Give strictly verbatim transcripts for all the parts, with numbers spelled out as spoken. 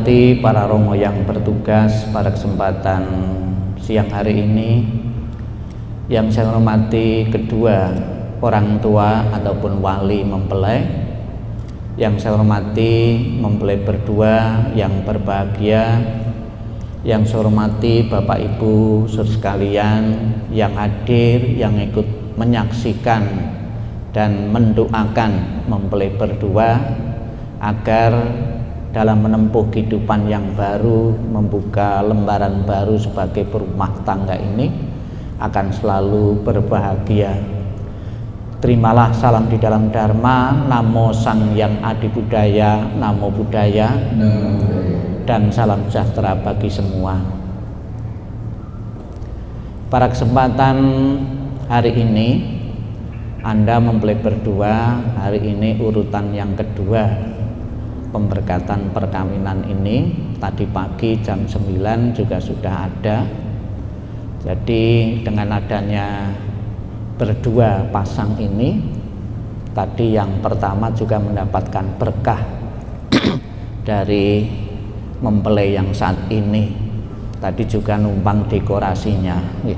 hormati para romo yang bertugas pada kesempatan siang hari ini, yang saya hormati kedua orang tua ataupun wali mempelai, yang saya hormati mempelai berdua yang berbahagia, yang saya hormati Bapak Ibu saudara sekalian yang hadir, yang ikut menyaksikan dan mendoakan mempelai berdua agar dalam menempuh kehidupan yang baru, membuka lembaran baru sebagai berumah tangga ini akan selalu berbahagia. Terimalah salam di dalam Dharma, Namo Sang Yang Adi Budaya, Namo Buddhaya, dan salam sejahtera bagi semua. Pada kesempatan hari ini, Anda mempelai berdua, hari ini urutan yang kedua pemberkatan perkawinan ini. Tadi pagi jam sembilan juga sudah ada. Jadi dengan adanya berdua pasang ini, tadi yang pertama juga mendapatkan berkah dari mempelai yang saat ini. Tadi juga numpang dekorasinya, ya.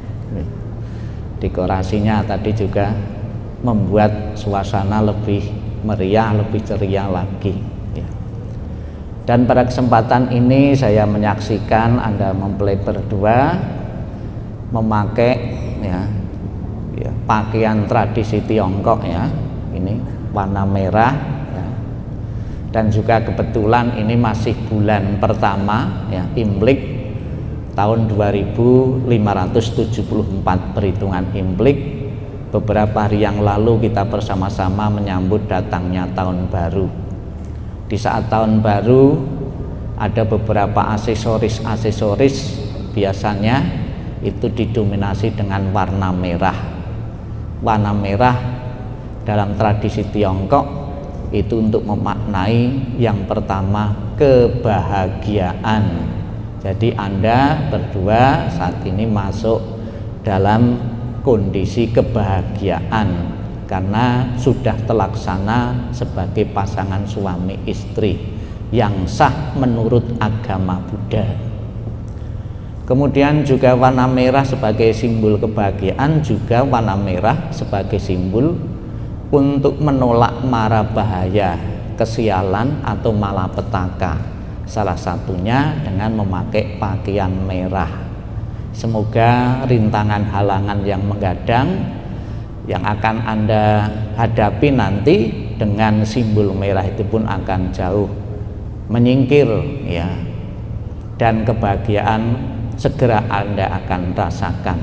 Dekorasinya tadi juga membuat suasana lebih meriah, lebih ceria lagi. Dan pada kesempatan ini saya menyaksikan Anda mempelai berdua memakai ya, ya, pakaian tradisi Tiongkok ya, ini warna merah ya. Dan juga kebetulan ini masih bulan pertama ya, Imlek tahun dua ribu lima ratus tujuh puluh empat perhitungan Imlek. Beberapa hari yang lalu kita bersama-sama menyambut datangnya tahun baru. Di saat tahun baru ada beberapa aksesoris-aksesoris, biasanya itu didominasi dengan warna merah. Warna merah dalam tradisi Tiongkok itu untuk memaknai yang pertama kebahagiaan. Jadi Anda berdua saat ini masuk dalam kondisi kebahagiaan karena sudah terlaksana sebagai pasangan suami istri yang sah menurut agama Buddha. Kemudian juga warna merah sebagai simbol kebahagiaan, juga warna merah sebagai simbol untuk menolak mara bahaya, kesialan atau malapetaka. Salah satunya dengan memakai pakaian merah. Semoga rintangan halangan yang menggadang yang akan Anda hadapi nanti dengan simbol merah itu pun akan jauh menyingkir ya, dan kebahagiaan segera Anda akan rasakan.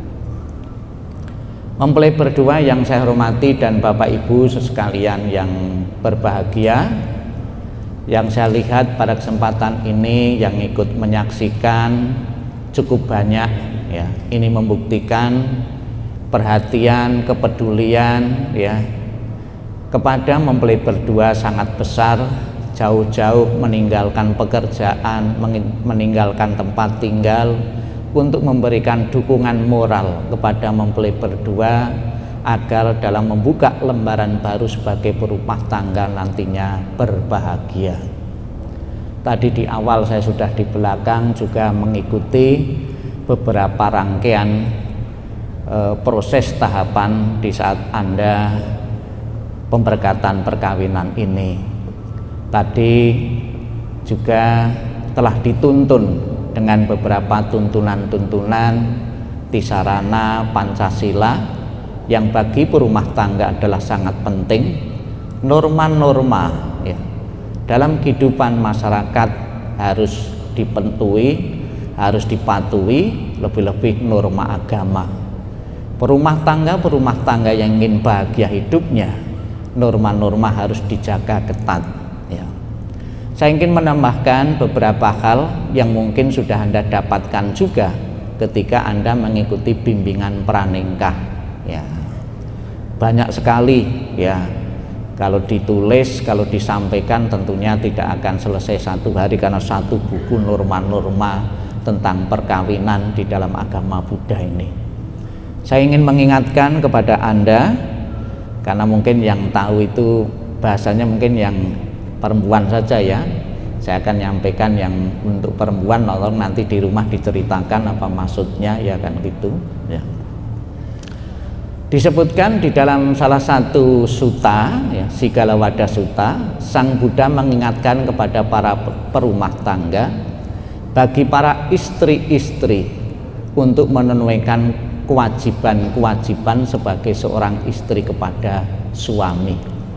Mempelai berdua yang saya hormati dan Bapak Ibu sekalian yang berbahagia, yang saya lihat pada kesempatan ini yang ikut menyaksikan cukup banyak ya. Ini membuktikan perhatian, kepedulian ya kepada mempelai berdua sangat besar, jauh-jauh meninggalkan pekerjaan, meninggalkan tempat tinggal untuk memberikan dukungan moral kepada mempelai berdua agar dalam membuka lembaran baru sebagai berumah tangga nantinya berbahagia. Tadi di awal saya sudah di belakang juga mengikuti beberapa rangkaian E, proses tahapan di saat Anda pemberkatan perkawinan ini. Tadi juga telah dituntun dengan beberapa tuntunan-tuntunan Tisarana Pancasila yang bagi berumah tangga adalah sangat penting. Norma-norma ya, dalam kehidupan masyarakat harus dipatuhi, harus dipatuhi, lebih-lebih norma agama. Perumah tangga perumah tangga yang ingin bahagia hidupnya, norma-norma harus dijaga ketat ya. Saya ingin menambahkan beberapa hal yang mungkin sudah Anda dapatkan juga ketika Anda mengikuti bimbingan pranikah ya. Banyak sekali ya, kalau ditulis, kalau disampaikan tentunya tidak akan selesai satu hari karena satu buku norma-norma tentang perkawinan di dalam agama Buddha ini. Saya ingin mengingatkan kepada Anda, karena mungkin yang tahu itu bahasanya mungkin yang perempuan saja ya. Saya akan nyampaikan yang untuk perempuan, tolong nanti di rumah diceritakan apa maksudnya, ya kan gitu ya. Disebutkan di dalam salah satu sutta ya, Sigalawada Sutta, Sang Buddha mengingatkan kepada para perumah tangga, bagi para istri-istri untuk menunaikan kewajiban-kewajiban sebagai seorang istri kepada suami.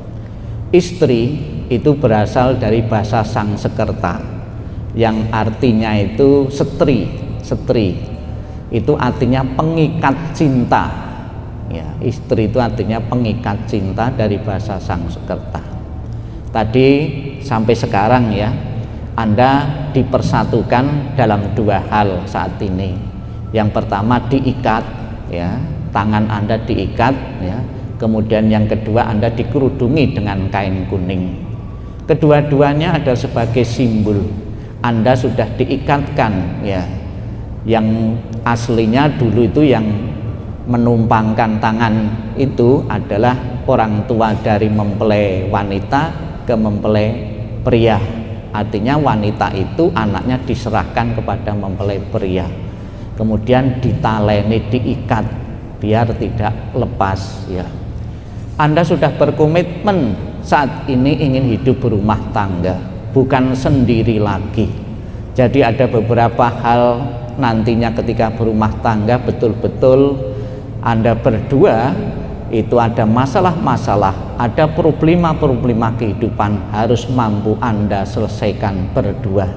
Istri itu berasal dari bahasa Sangsekerta yang artinya itu setri. Setri itu artinya pengikat cinta. Ya, istri itu artinya pengikat cinta dari bahasa Sangsekerta. Tadi sampai sekarang ya, Anda dipersatukan dalam dua hal saat ini. Yang pertama diikat, ya, tangan Anda diikat, ya. Kemudian yang kedua Anda dikerudungi dengan kain kuning. Kedua-duanya ada sebagai simbol Anda sudah diikatkan, ya. Yang aslinya dulu itu yang menumpangkan tangan itu adalah orang tua dari mempelai wanita ke mempelai pria. Artinya wanita itu anaknya diserahkan kepada mempelai pria, kemudian ditaleni, diikat biar tidak lepas ya. Anda sudah berkomitmen saat ini ingin hidup berumah tangga, bukan sendiri lagi. Jadi ada beberapa hal nantinya ketika berumah tangga betul-betul Anda berdua itu ada masalah-masalah, ada problema-problema kehidupan harus mampu Anda selesaikan berdua.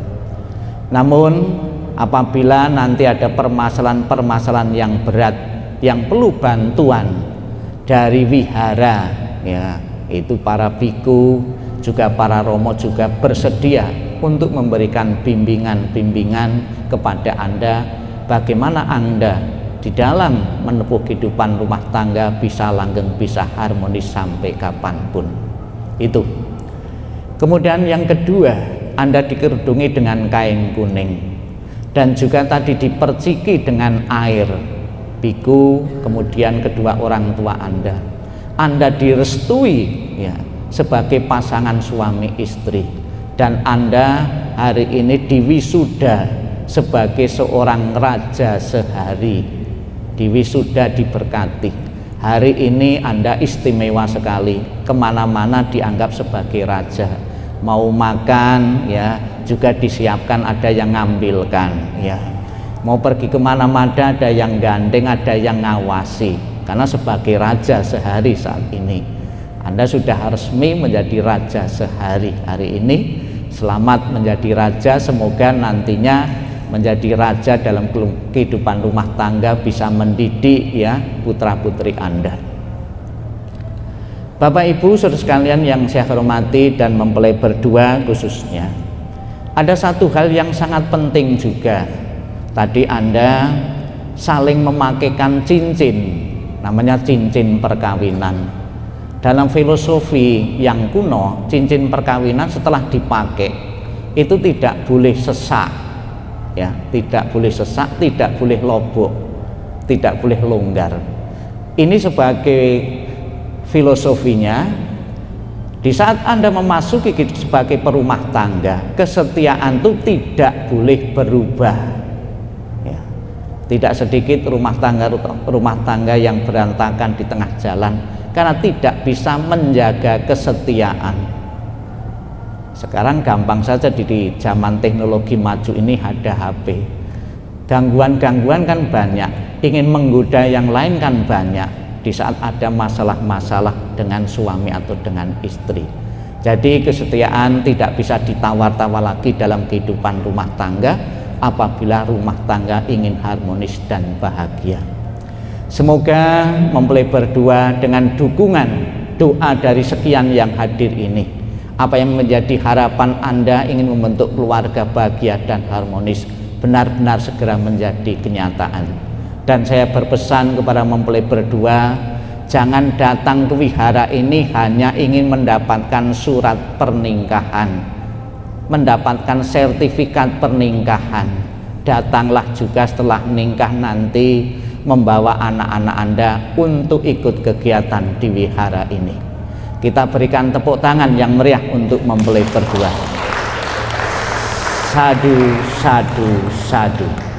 Namun apabila nanti ada permasalahan-permasalahan yang berat yang perlu bantuan dari wihara ya, itu para biku juga para romo juga bersedia untuk memberikan bimbingan-bimbingan kepada Anda bagaimana Anda di dalam menempuh kehidupan rumah tangga bisa langgeng, bisa harmonis sampai kapanpun. Itu. Kemudian yang kedua, Anda dikerudungi dengan kain kuning dan juga tadi diperciki dengan air. Biku, kemudian kedua orang tua Anda. Anda direstui ya sebagai pasangan suami istri dan Anda hari ini diwisuda sebagai seorang raja sehari. Diwisuda, diberkati. Hari ini Anda istimewa sekali, kemana-mana dianggap sebagai raja. Mau makan ya juga disiapkan, ada yang ngambilkan ya. Mau pergi kemana-mana ada yang gandeng, ada yang ngawasi. Karena sebagai raja sehari saat ini Anda sudah resmi menjadi raja sehari. Hari ini selamat menjadi raja, semoga nantinya menjadi raja dalam kehidupan rumah tangga, bisa mendidik ya putra-putri Anda. Bapak Ibu saudara sekalian yang saya hormati dan mempelai berdua khususnya, ada satu hal yang sangat penting juga. Tadi Anda saling memakaikan cincin, namanya cincin perkawinan. Dalam filosofi yang kuno, cincin perkawinan setelah dipakai itu tidak boleh sesak. Ya, tidak boleh sesak, tidak boleh lobok, tidak boleh longgar. Ini sebagai filosofinya. Di saat Anda memasuki sebagai perumah tangga, kesetiaan itu tidak boleh berubah. Ya. Tidak sedikit rumah tangga rumah tangga yang berantakan di tengah jalan karena tidak bisa menjaga kesetiaan. Sekarang gampang saja di, di zaman teknologi maju ini ada H P. Gangguan-gangguan kan banyak, ingin menggoda yang lain kan banyak di saat ada masalah-masalah dengan suami atau dengan istri. Jadi kesetiaan tidak bisa ditawar-tawar lagi dalam kehidupan rumah tangga apabila rumah tangga ingin harmonis dan bahagia. Semoga mempelai berdua dengan dukungan doa dari sekian yang hadir ini, apa yang menjadi harapan Anda ingin membentuk keluarga bahagia dan harmonis benar-benar segera menjadi kenyataan. Dan saya berpesan kepada mempelai berdua, jangan datang ke wihara ini hanya ingin mendapatkan surat pernikahan, mendapatkan sertifikat pernikahan. Datanglah juga setelah nikah nanti membawa anak-anak Anda untuk ikut kegiatan di wihara ini. Kita berikan tepuk tangan yang meriah untuk mempelai berdua. Sadu, sadu, sadu.